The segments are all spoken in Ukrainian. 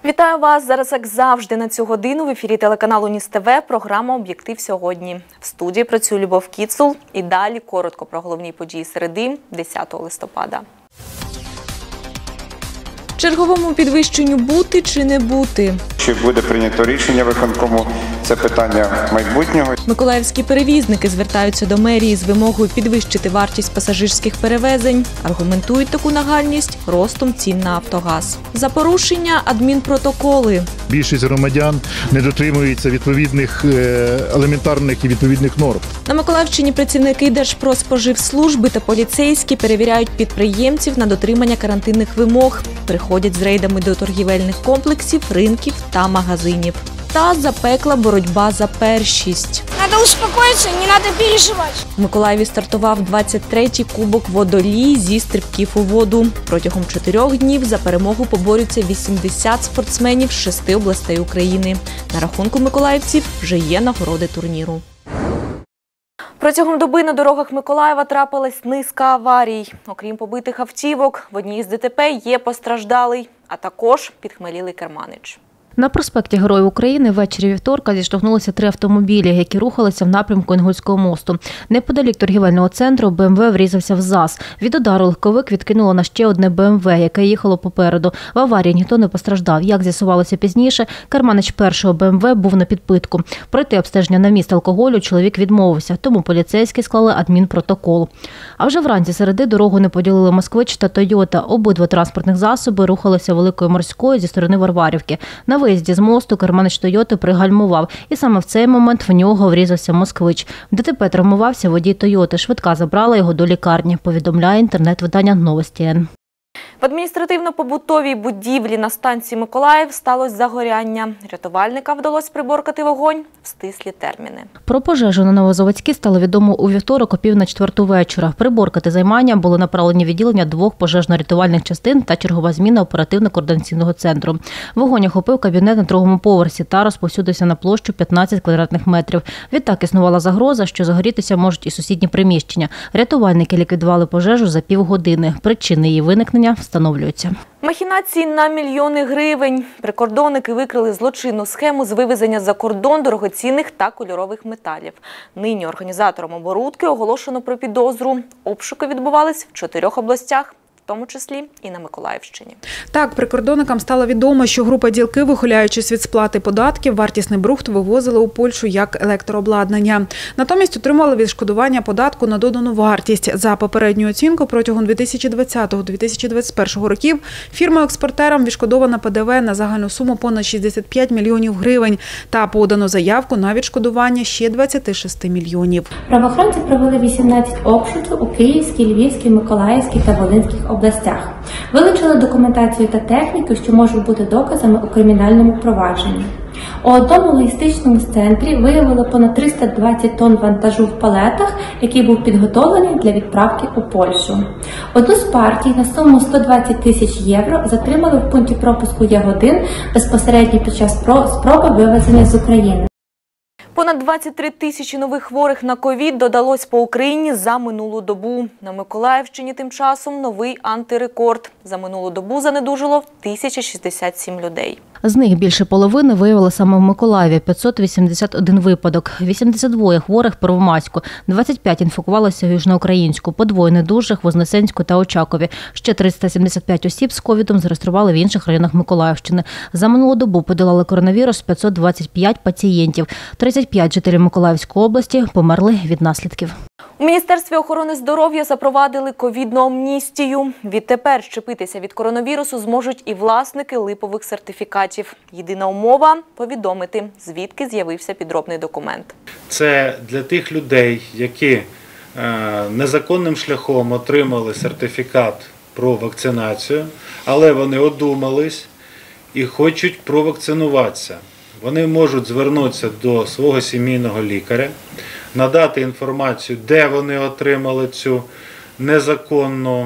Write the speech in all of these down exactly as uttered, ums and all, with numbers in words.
Вітаю вас! Зараз, як завжди, на цю годину в ефірі телеканалу Ніс ТВ програма «Об'єктив сьогодні». В студії працює Любов Кіцул. І далі коротко про головні події середи десятого листопада. Черговому підвищенню бути чи не бути? Чи буде прийнято рішення виконкому? Це питання майбутнього. Миколаївські перевізники звертаються до мерії з вимогою підвищити вартість пасажирських перевезень. Аргументують таку нагальність ростом цін на Автогаз. За порушення – адмінпротоколи. Більшість громадян не дотримуються відповідних елементарних і відповідних норм. На Миколаївщині працівники Держпродспоживслужби та поліцейські перевіряють підприємців на дотримання карантинних вимог. Приходять з рейдами до торгівельних комплексів, ринків та магазинів. Та запекла боротьба за першість. Треба успокоїтися, не треба переживати. В Миколаєві стартував двадцять третій кубок водолій зі стрибків у воду. Протягом чотирьох днів за перемогу поборються вісімдесят спортсменів з шести областей України. На рахунку миколаївців вже є нагороди турніру. Протягом доби на дорогах Миколаєва трапилась низка аварій. Окрім побитих автівок, в одній з ДТП є постраждалий, а також підхмелілий керманич. На проспекті Героїв України ввечері вівторка зіштовхнулися три автомобілі, які рухалися в напрямку Інгульського мосту. Неподалік торгівельного центру БМВ врізався в ЗАЗ. Від удару легковик відкинуло на ще одне БМВ, яке їхало попереду. В аварії ніхто не постраждав. Як з'ясувалося пізніше, керманич першого БМВ був на підпитку. Пройти обстеження на міст алкоголю чоловік відмовився, тому поліцейські склали адмінпротокол. А вже вранці середи дорогу не поділили «Москвич» та «Тойота». Обидва транспортних засоби рухалися Великою Морською зі сторони Варварівки. На виїзді з мосту керманич «Тойоти» пригальмував, і саме в цей момент в нього врізався «Москвич». В ДТП травмувався водій «Тойоти». Швидка забрала його до лікарні, повідомляє інтернет-видання «Новості Н». В адміністративно-побутовій будівлі на станції Миколаїв сталося загоряння. Рятувальникам вдалося приборкати вогонь в стислі терміни. Про пожежу на Новозаводській стало відомо у вівторок о пів на четверту вечора. Приборкати займання були направлені відділення двох пожежно-рятувальних частин та чергова зміна оперативно-координаційного центру. Вогонь охопив кабінет на другому поверсі та розповсюдився на площу п'ятнадцять квадратних метрів. Відтак існувала загроза, що загорітися можуть і сусідні приміщення. Рятувальники ліквідували пожежу за півгодини. Причини її виникнення встановлюються. Махінації на мільйони гривень. Прикордонники викрили злочинну схему з вивезення за кордон дорогоцінних та кольорових металів. Нині організаторам оборудки оголошено про підозру. Обшуки відбувались в чотирьох областях, в тому числі і на Миколаївщині. Так, прикордонникам стало відомо, що група ділки, вихиляючись від сплати податків, вартісний брухт вивозили у Польщу як електрообладнання. Натомість отримали відшкодування податку на додану вартість. За попередню оцінку, протягом дві тисячі двадцятого - дві тисячі двадцять першого років фірмою-експортерам відшкодовано ПДВ на загальну суму понад шістдесят п'ять мільйонів гривень та подано заявку на відшкодування ще двадцять шість мільйонів. Правоохоронці провели вісімнадцять обшуків у Київській, Львівській, Миколаївській та Волинських областях. областях. Вилучили документацію та техніку, що можуть бути доказами у кримінальному провадженні. У одному логістичному центрі виявили понад триста двадцять тонн вантажу в палетах, який був підготовлений для відправки у Польщу. Одну з партій на суму сто двадцять тисяч євро затримали в пункті пропуску Ягодин безпосередньо під час спроби вивезення з України. Понад двадцять три тисячі нових хворих на ковід додалось по Україні за минулу добу. На Миколаївщині тим часом новий антирекорд. За минулу добу занедужало тисяча шістдесят сім людей. З них більше половини виявили саме в Миколаєві – п'ятсот вісімдесят один випадок. вісімдесят два хворих – Первомайську, двадцять п'ять інфікувалося в Южноукраїнську, по двоє недужих – Вознесенську та Очакові. Ще триста сімдесят п'ять осіб з ковідом зареєстрували в інших районах Миколаївщини. За минулу добу подолали коронавірус п'ятсот двадцять п'ять пацієнтів. тридцять п'ять жителів Миколаївської області померли від наслідків. У Міністерстві охорони здоров'я запровадили ковідну амністію. Відтепер щепитися від коронавірусу зможуть і власники липових сертифікатів. Єдина умова – повідомити, звідки з'явився підробний документ. Це для тих людей, які е, незаконним шляхом отримали сертифікат про вакцинацію, але вони одумались і хочуть провакцинуватися. Вони можуть звернутися до свого сімейного лікаря, надати інформацію, де вони отримали цю незаконну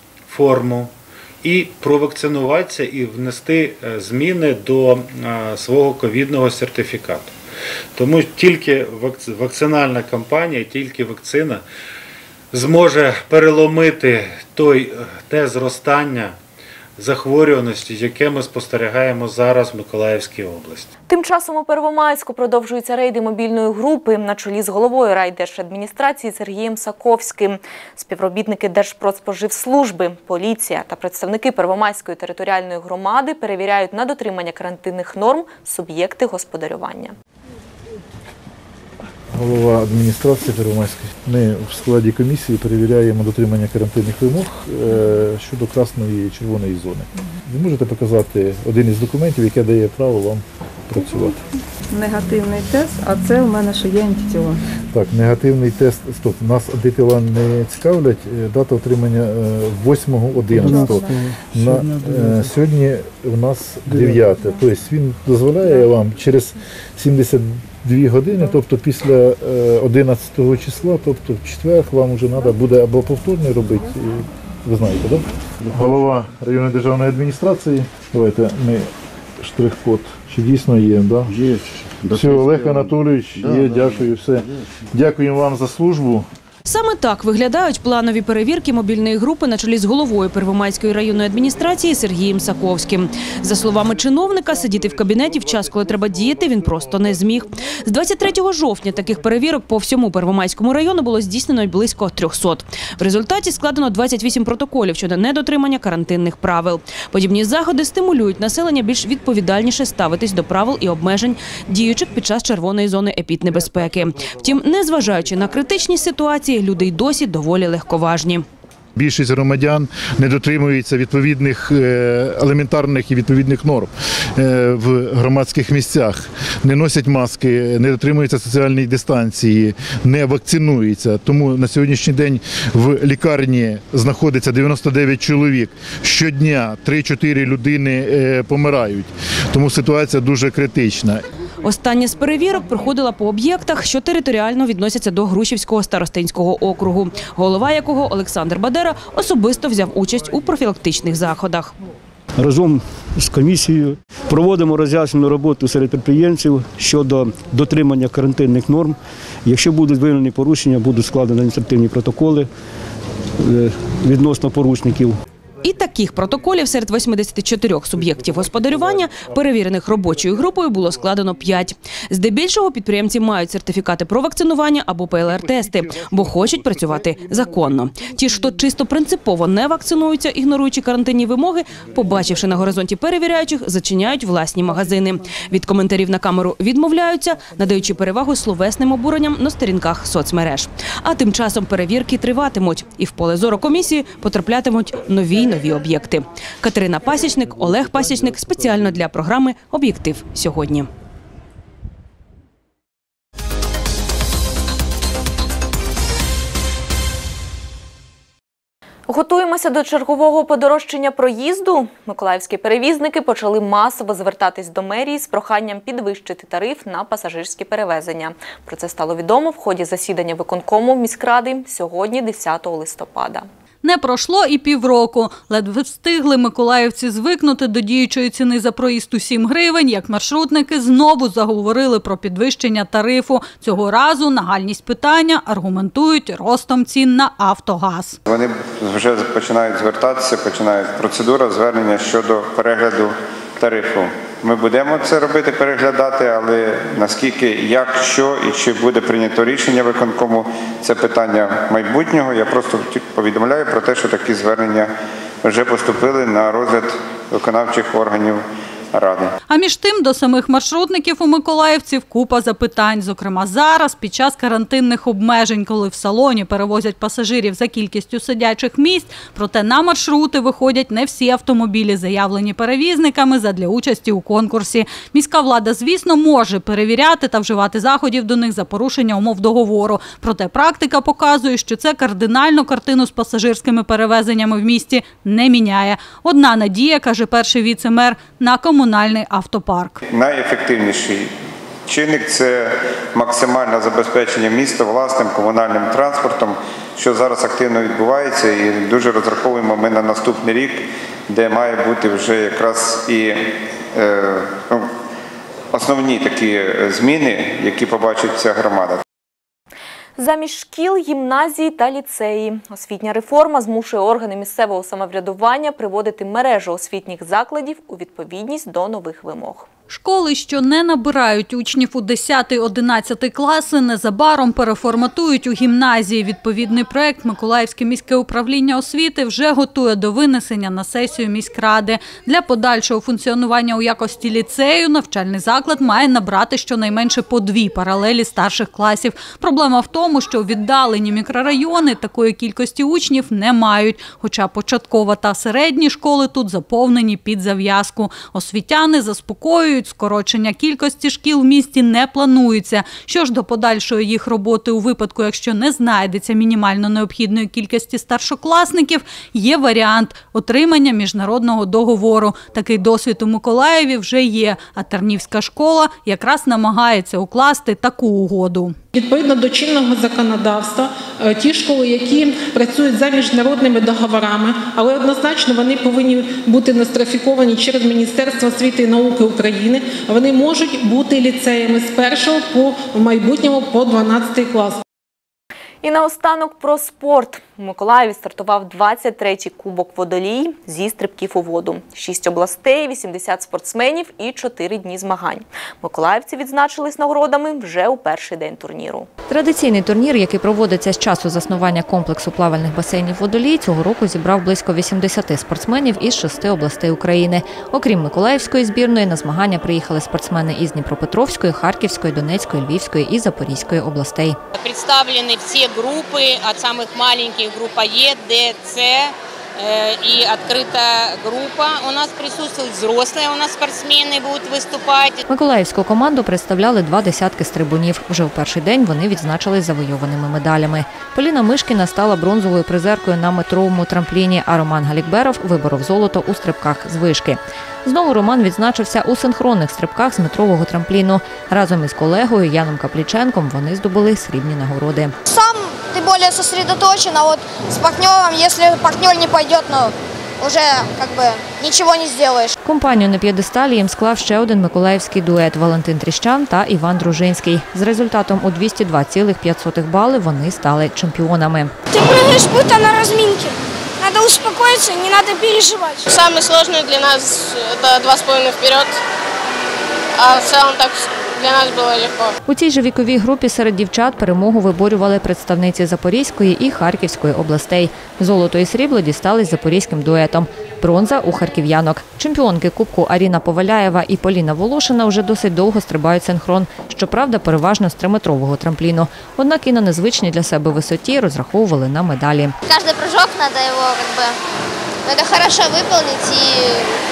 форму, і провакцинуватися і внести зміни до свого ковідного сертифікату. Тому тільки вакцинальна кампанія, тільки вакцина зможе переломити той, те зростання захворюваності, яке ми спостерігаємо зараз в Миколаївській області. Тим часом у Первомайську продовжуються рейди мобільної групи на чолі з головою райдержадміністрації Сергієм Саковським. Співробітники Держпродспоживслужби, поліція та представники Первомайської територіальної громади перевіряють на дотримання карантинних норм суб'єкти господарювання. Голова адміністрації Первомайської. Ми в складі комісії перевіряємо дотримання карантинних вимог щодо красної і червоної зони. Ви можете показати один із документів, який дає право вам працювати? Негативний тест, а це у мене ще є антитіла. Так, негативний тест, стоп, нас антитіла не цікавлять, дата отримання восьмого одинадцятого. На, сьогодні у нас дев'яте, тобто він дозволяє вам через сімдесят дві години, тобто після одинадцятого числа, тобто в четвер вам вже треба буде або повторно робити, ви знаєте, так? Голова районної державної адміністрації, давайте ми штрих-код, чи дійсно є, так? Є. Все, Олег Анатолійович, є, дякую, все. Дякуємо вам за службу. Саме так виглядають планові перевірки мобільної групи на чолі з головою Первомайської районної адміністрації Сергієм Саковським. За словами чиновника, сидіти в кабінеті в час, коли треба діяти, він просто не зміг. З двадцять третього жовтня таких перевірок по всьому Первомайському району було здійснено близько трьохсот. В результаті складено двадцять вісім протоколів щодо недотримання карантинних правил. Подібні заходи стимулюють населення більш відповідальніше ставитись до правил і обмежень, діючих під час червоної зони епіднебезпеки. Втім, незважаючи на критичні ситуації, люди й досі доволі легковажні. Більшість громадян не дотримуються відповідних елементарних і відповідних норм в громадських місцях, не носять маски, не дотримуються соціальної дистанції, не вакцинуються. Тому на сьогоднішній день в лікарні знаходиться дев'яносто дев'ять чоловік. Щодня три-чотири людини помирають. Тому ситуація дуже критична. Остання з перевірок проходила по об'єктах, що територіально відносяться до Грушівського старостинського округу, голова якого Олександр Бадера особисто взяв участь у профілактичних заходах. Разом з комісією проводимо роз'яснювальну роботу серед підприємців щодо дотримання карантинних норм. Якщо будуть виявлені порушення, будуть складені адміністративні протоколи відносно порушників. І таких протоколів серед восьмидесяти чотирьох суб'єктів господарювання, перевірених робочою групою, було складено п'ять. Здебільшого підприємці мають сертифікати про вакцинування або пе ел ар тести, бо хочуть працювати законно. Ті, хто чисто принципово не вакцинуються, ігноруючи карантинні вимоги, побачивши на горизонті перевіряючих, зачиняють власні магазини. Від коментарів на камеру відмовляються, надаючи перевагу словесним обуренням на сторінках соцмереж. А тим часом перевірки триватимуть, і в поле зору комісії потраплятимуть нові нові об'єкти. Катерина Пасічник, Олег Пасічник. Спеціально для програми «Об'єктив сьогодні». Готуємося до чергового подорожчання проїзду. Миколаївські перевізники почали масово звертатись до мерії з проханням підвищити тариф на пасажирські перевезення. Про це стало відомо в ході засідання виконкому міськради сьогодні, десятого листопада. Не пройшло і півроку. Ледве встигли миколаївці звикнути до діючої ціни за проїзд у сім гривень, як маршрутники знову заговорили про підвищення тарифу. Цього разу нагальність питання аргументують ростом цін на Автогаз. Вони вже починають звертатися, починають процедура звернення щодо перегляду тарифу. Ми будемо це робити, переглядати, але наскільки, як, що і чи буде прийнято рішення виконкому, це питання майбутнього. Я просто повідомляю про те, що такі звернення вже поступили на розгляд виконавчих органів ради. А між тим до самих маршрутників у миколаївців купа запитань. Зокрема, зараз, під час карантинних обмежень, коли в салоні перевозять пасажирів за кількістю сидячих місць, проте на маршрути виходять не всі автомобілі, заявлені перевізниками задля участі у конкурсі. Міська влада, звісно, може перевіряти та вживати заходів до них за порушення умов договору. Проте практика показує, що це кардинально картину з пасажирськими перевезеннями в місті не міняє. Одна надія, каже перший віце-мер, на комунальний автопарк. Найефективніший чинник – це максимальне забезпечення міста власним комунальним транспортом, що зараз активно відбувається, і дуже розраховуємо ми на наступний рік, де має бути вже якраз і е, основні такі зміни, які побачить вся громада. Замість шкіл, гімназії та ліцеї. Освітня реформа змушує органи місцевого самоврядування приводити мережу освітніх закладів у відповідність до нових вимог. Школи, що не набирають учнів у десятий-одинадцятий класи, незабаром переформатують у гімназії. Відповідний проект Миколаївське міське управління освіти вже готує до винесення на сесію міськради. Для подальшого функціонування у якості ліцею навчальний заклад має набрати щонайменше по дві паралелі старших класів. Проблема в тому, що віддалені мікрорайони такої кількості учнів не мають, хоча початкова та середні школи тут заповнені під зав'язку. Освітяни заспокоюють, скорочення кількості шкіл в місті не планується. Що ж до подальшої їх роботи у випадку, якщо не знайдеться мінімально необхідної кількості старшокласників, є варіант отримання міжнародного договору. Такий досвід у Миколаєві вже є, а Тернівська школа якраз намагається укласти таку угоду. Відповідно до чинного законодавства, ті школи, які працюють за міжнародними договорами, але однозначно вони повинні бути нострифіковані через Міністерство освіти і науки України, вони можуть бути ліцеями з першого по в майбутньому по дванадцятий клас. І наостанок про спорт. У Миколаєві стартував двадцять третій кубок водолій зі стрибків у воду. Шість областей, вісімдесят спортсменів і чотири дні змагань. Миколаївці відзначились нагородами вже у перший день турніру. Традиційний турнір, який проводиться з часу заснування комплексу плавальних басейнів «Водолій», цього року зібрав близько вісімдесят спортсменів із шести областей України. Окрім Миколаївської збірної, на змагання приїхали спортсмени із Дніпропетровської, Харківської, Донецької, Львівської і Запорізької областей. Представлені всі групи, від самих маленьких група Е, Д, С и открытая группа. У нас присутствуют взрослые, у нас спортсмены будут выступать. Миколаївську команду представляли два десятки стрибунів. Вже в перший день вони відзначились завойованими медалями. Поліна Мишкіна стала бронзовою призеркою на метровому трампліні, а Роман Галікберов виборов золото у стрибках з вишки. Знову Роман відзначився у синхронних стрибках з метрового трампліну. Разом із колегою Яном Капліченком вони здобули срібні нагороди. Сам ты более сосредоточен, а вот с партнером, если партнер не пойдет, ну, уже как бы ничего не сделаешь. Компанію на п'єдесталі їм склав ще один миколаївський дует – Валентин Тріщан та Іван Дружинський. З результатом у двісті два цілих п'ять сотих бали вони стали чемпіонами. Ты прыгаешь будто на разминке. Надо успокоиться, не надо переживать. Самое сложное для нас это два с половиной вперед, а в целом так для нас було легко. У цій же віковій групі серед дівчат перемогу виборювали представниці Запорізької і Харківської областей. Золото і срібло дістались запорізьким дуетом. Бронза у харків'янок. Чемпіонки Кубку Аріна Поваляєва і Поліна Волошина вже досить довго стрибають синхрон. Щоправда, переважно з триметрового трампліну. Однак і на незвичній для себе висоті розраховували на медалі. Кожен прыжок треба його, як би, треба хорошо виконати і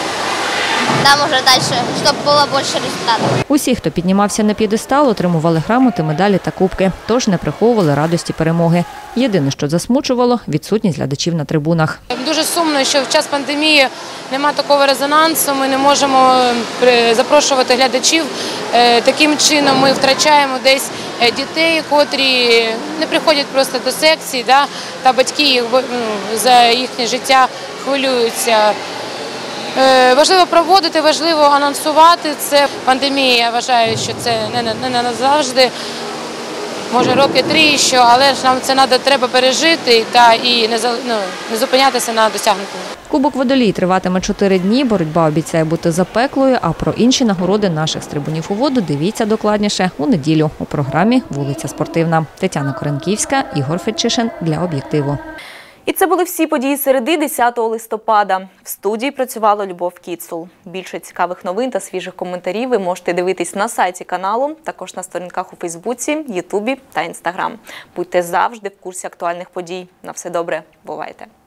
там уже далі, щоб було більше результатів. Усі, хто піднімався на п'єдестал, отримували грамоти, медалі та кубки, тож не приховували радості перемоги. Єдине, що засмучувало – відсутність глядачів на трибунах. Дуже сумно, що в час пандемії немає такого резонансу, ми не можемо запрошувати глядачів. Таким чином ми втрачаємо десь дітей, котрі не приходять просто до секції, да, та батьки за їхнє життя хвилюються. Важливо проводити, важливо анонсувати це. Пандемія, я вважаю, що це не, не, не назавжди, може роки три, що, але ж нам це надо, треба пережити та і не, ну, не зупинятися на досягнутому. Кубок «Водолій» триватиме чотири дні, боротьба обіцяє бути запеклою, а про інші нагороди наших стрибунів у воду дивіться докладніше у неділю у програмі «Вулиця спортивна». Тетяна Коренківська, Ігор Федчишин для «Об'єктиву». І це були всі події середи десятого листопада. В студії працювала Любов Кіцул. Більше цікавих новин та свіжих коментарів ви можете дивитись на сайті каналу, також на сторінках у Фейсбуці, Ютубі та Інстаграм. Будьте завжди в курсі актуальних подій. На все добре. Бувайте!